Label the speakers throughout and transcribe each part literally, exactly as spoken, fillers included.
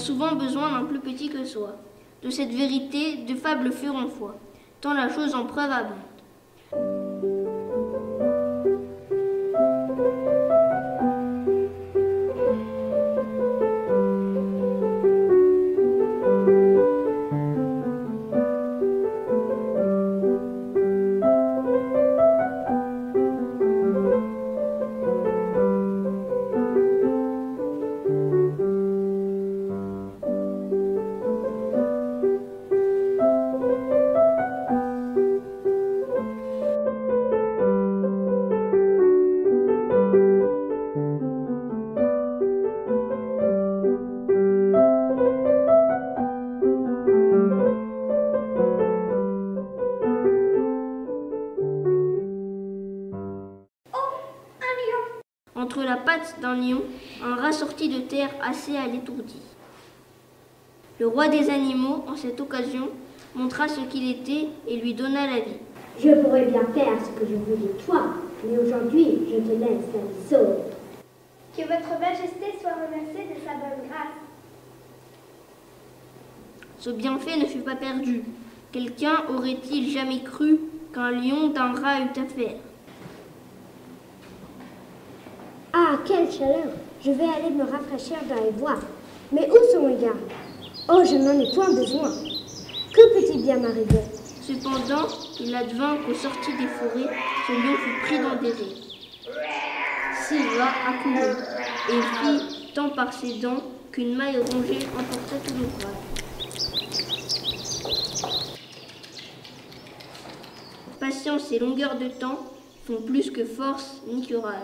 Speaker 1: souvent besoin d'un plus petit que soi. De cette vérité, deux fables feront foi, tant la chose en preuve abonde. Entre la patte d'un lion, un rat sorti de terre assez à l'étourdi. Le roi des animaux, en cette occasion, montra ce qu'il était et lui donna la vie.
Speaker 2: Je pourrais bien faire ce que je veux de toi, mais aujourd'hui, je te laisse la vie sauve.
Speaker 3: Que votre majesté soit remerciée de sa bonne grâce.
Speaker 1: Ce bienfait ne fut pas perdu. Quelqu'un aurait-il jamais cru qu'un lion d'un rat eût affaire?
Speaker 2: Ah, quelle chaleur! Je vais aller me rafraîchir dans les bois. Mais où sont mes gardes? Oh, je n'en ai point besoin. Que peut-il bien m'arriver?
Speaker 1: Cependant, il advint qu'au sorti des forêts, ce lion fut pris dans des rires. Sylva accourut et fit tant par ses dents qu'une maille rongée emporta tout l'ouvrage. Patience et longueur de temps font plus que force ni courage.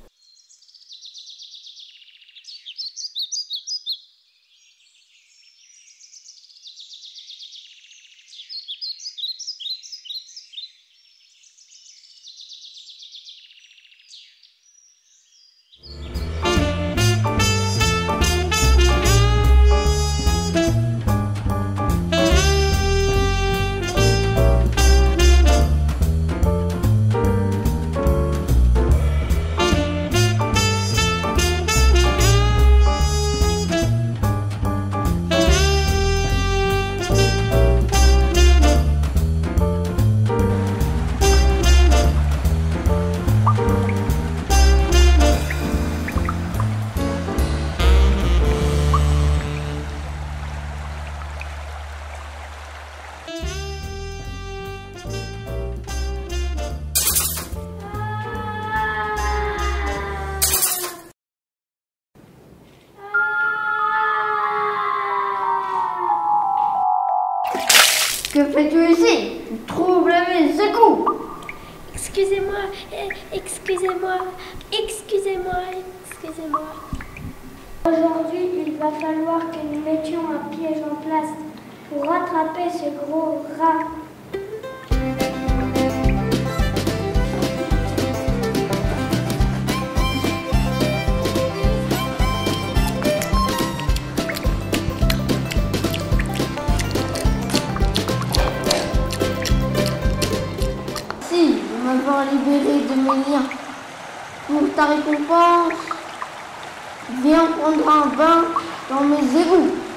Speaker 4: Que fais-tu ici? Tu troubles mes échos.
Speaker 3: Excusez-moi, excusez-moi, excusez-moi, excusez-moi. Aujourd'hui, il va falloir que nous mettions un piège en place pour rattraper ce gros rat.
Speaker 4: M'avoir libéré de mes liens. Pour ta récompense, viens prendre un bain dans mes égouts.